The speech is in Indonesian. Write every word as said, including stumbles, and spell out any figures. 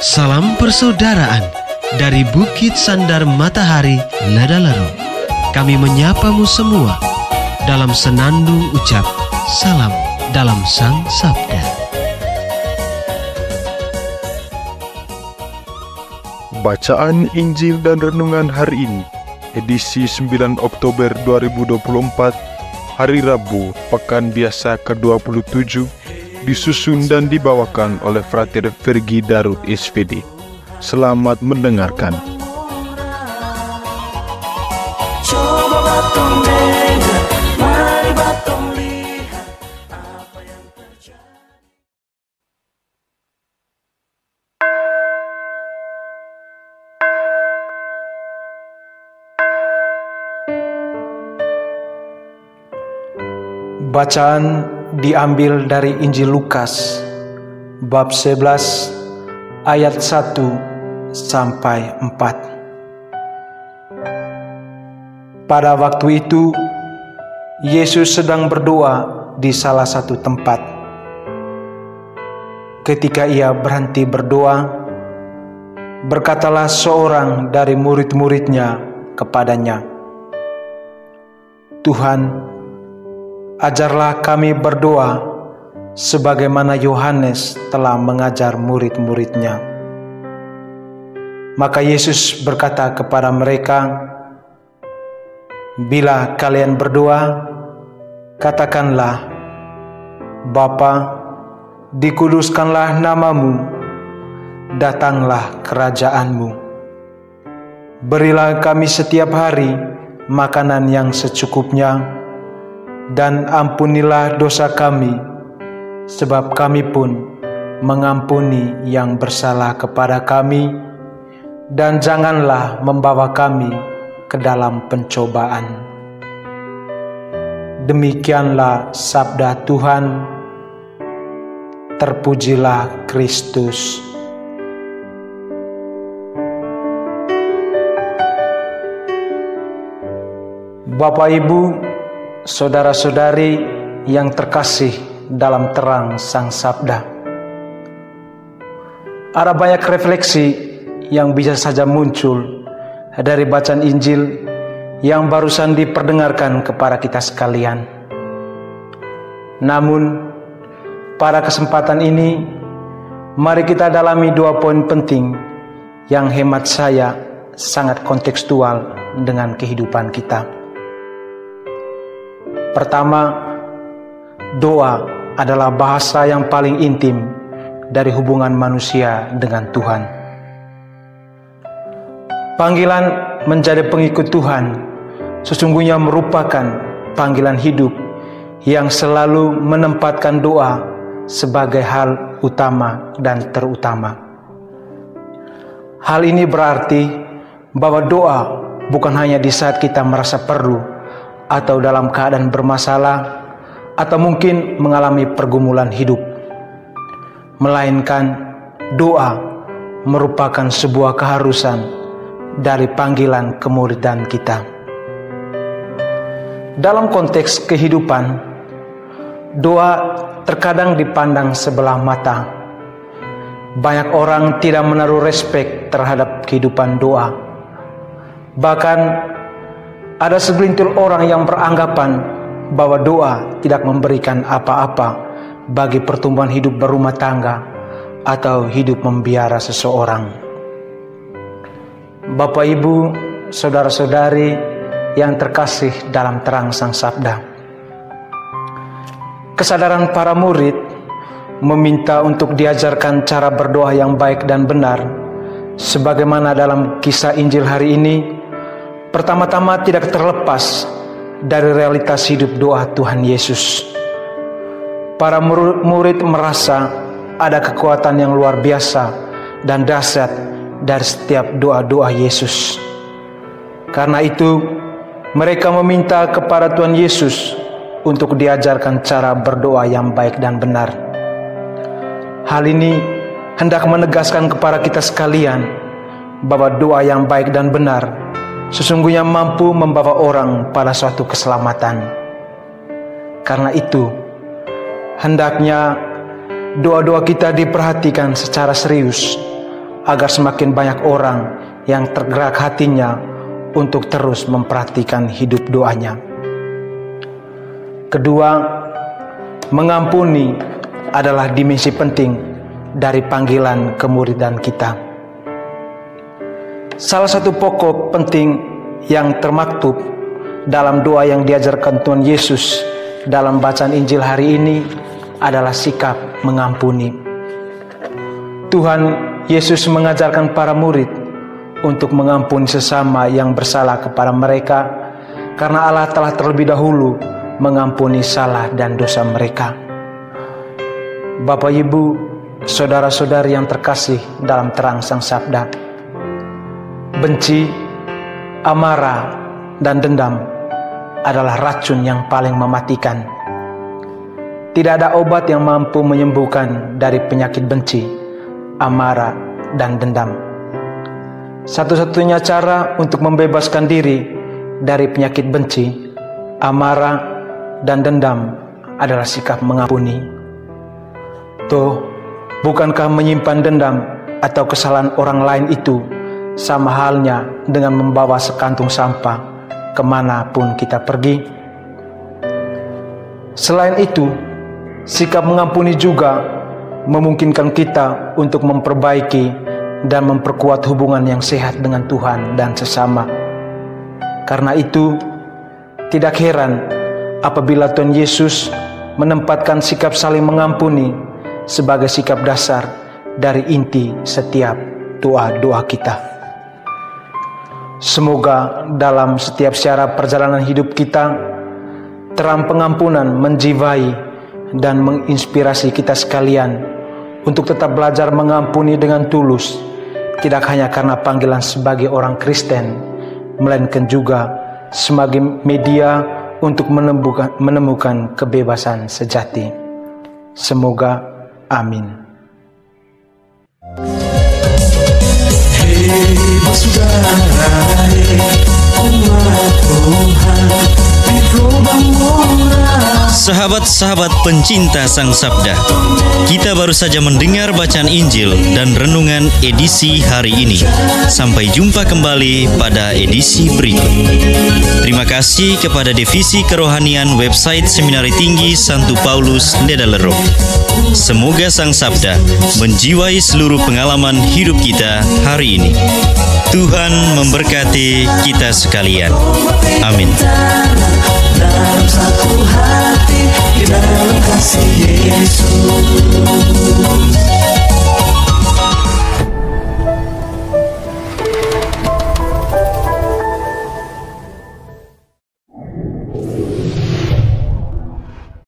Salam persaudaraan dari Bukit Sandar Matahari, Ladalaro. Kami menyapamu semua dalam senandung ucap salam dalam Sang Sabda. Bacaan Injil dan Renungan hari ini, edisi sembilan Oktober dua ribu dua puluh empat, hari Rabu, Pekan Biasa ke dua puluh tujuh, disusun dan dibawakan oleh Frater Fergie Darut S V D. Selamat mendengarkan. Coba batong dengar, mari batong lihat apa yang terjadi. Bacaan diambil dari Injil Lukas bab sebelas ayat satu sampai empat. Pada waktu itu Yesus sedang berdoa di salah satu tempat. Ketika ia berhenti berdoa, berkatalah seorang dari murid-muridnya kepadanya, "Tuhan, ajarlah kami berdoa sebagaimana Yohanes telah mengajar murid-muridnya." Maka Yesus berkata kepada mereka, "Bila kalian berdoa, katakanlah, Bapa, dikuduskanlah namamu, datanglah kerajaanmu. Berilah kami setiap hari makanan yang secukupnya, dan ampunilah dosa kami, sebab kami pun mengampuni yang bersalah kepada kami, dan janganlah membawa kami ke dalam pencobaan." Demikianlah sabda Tuhan. Terpujilah Kristus. Bapak, Ibu, saudara-saudari yang terkasih dalam terang Sang Sabda, ada banyak refleksi yang bisa saja muncul dari bacaan Injil yang barusan diperdengarkan kepada kita sekalian. Namun, pada kesempatan ini, mari kita dalami dua poin penting yang hemat saya sangat kontekstual dengan kehidupan kita. Pertama, doa adalah bahasa yang paling intim dari hubungan manusia dengan Tuhan. Panggilan menjadi pengikut Tuhan sesungguhnya merupakan panggilan hidup yang selalu menempatkan doa sebagai hal utama dan terutama. Hal ini berarti bahwa doa bukan hanya di saat kita merasa perlu atau dalam keadaan bermasalah atau mungkin mengalami pergumulan hidup, melainkan doa merupakan sebuah keharusan dari panggilan kemuridan kita. Dalam konteks kehidupan, doa terkadang dipandang sebelah mata. Banyak orang tidak menaruh respek terhadap kehidupan doa. Bahkan ada segelintir orang yang beranggapan bahwa doa tidak memberikan apa-apa bagi pertumbuhan hidup berumah tangga atau hidup membiara seseorang. Bapak, Ibu, saudara-saudari yang terkasih dalam terang Sang Sabda, kesadaran para murid meminta untuk diajarkan cara berdoa yang baik dan benar, sebagaimana dalam kisah Injil hari ini, pertama-tama tidak terlepas dari realitas hidup doa Tuhan Yesus. Para murid merasa ada kekuatan yang luar biasa dan dahsyat dari setiap doa-doa Yesus. Karena itu, mereka meminta kepada Tuhan Yesus untuk diajarkan cara berdoa yang baik dan benar. Hal ini hendak menegaskan kepada kita sekalian bahwa doa yang baik dan benar sesungguhnya mampu membawa orang pada suatu keselamatan. Karena itu, hendaknya doa-doa kita diperhatikan secara serius agar semakin banyak orang yang tergerak hatinya untuk terus memperhatikan hidup doanya. Kedua, mengampuni adalah dimensi penting dari panggilan kemuridan kita. Salah satu pokok penting yang termaktub dalam doa yang diajarkan Tuhan Yesus dalam bacaan Injil hari ini adalah sikap mengampuni. Tuhan Yesus mengajarkan para murid untuk mengampuni sesama yang bersalah kepada mereka, karena Allah telah terlebih dahulu mengampuni salah dan dosa mereka. Bapak, Ibu, saudara-saudari yang terkasih dalam terang Sang Sabda, benci, amarah, dan dendam adalah racun yang paling mematikan. Tidak ada obat yang mampu menyembuhkan dari penyakit benci, amarah, dan dendam. Satu-satunya cara untuk membebaskan diri dari penyakit benci, amarah, dan dendam adalah sikap mengampuni. Tuh, bukankah menyimpan dendam atau kesalahan orang lain itu sama halnya dengan membawa sekantung sampah kemanapun kita pergi? Selain itu, sikap mengampuni juga memungkinkan kita untuk memperbaiki dan memperkuat hubungan yang sehat dengan Tuhan dan sesama. Karena itu, tidak heran apabila Tuhan Yesus menempatkan sikap saling mengampuni sebagai sikap dasar dari inti setiap doa-doa kita. Semoga dalam setiap syarat perjalanan hidup kita, terang pengampunan menjiwai dan menginspirasi kita sekalian untuk tetap belajar mengampuni dengan tulus, tidak hanya karena panggilan sebagai orang Kristen, melainkan juga sebagai media untuk menemukan, menemukan kebebasan sejati. Semoga amin. Hei saudara, umat Tuhan di lubang murah. Sahabat-sahabat pencinta Sang Sabda, kita baru saja mendengar bacaan Injil dan renungan edisi hari ini. Sampai jumpa kembali pada edisi berikut. Terima kasih kepada Divisi Kerohanian website Seminari Tinggi Santo Paulus Ledalerok. Semoga Sang Sabda menjiwai seluruh pengalaman hidup kita hari ini. Tuhan memberkati kita sekalian. Amin. Dalam satu hati, di dalam kasih Yesus.